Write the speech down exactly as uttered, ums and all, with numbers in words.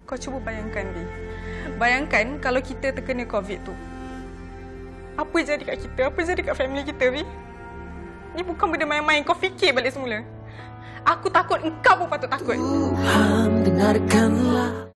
Kau cuba bayangkan, Bi. Bayangkan kalau kita terkena COVID tu. Apa jadi kat kita? Apa jadi kat family kita, Bi? Ni bukan benda main-main. Kau fikir balik semula. Aku takut, engkau pun patut takut. Tuhan, dengarkanlah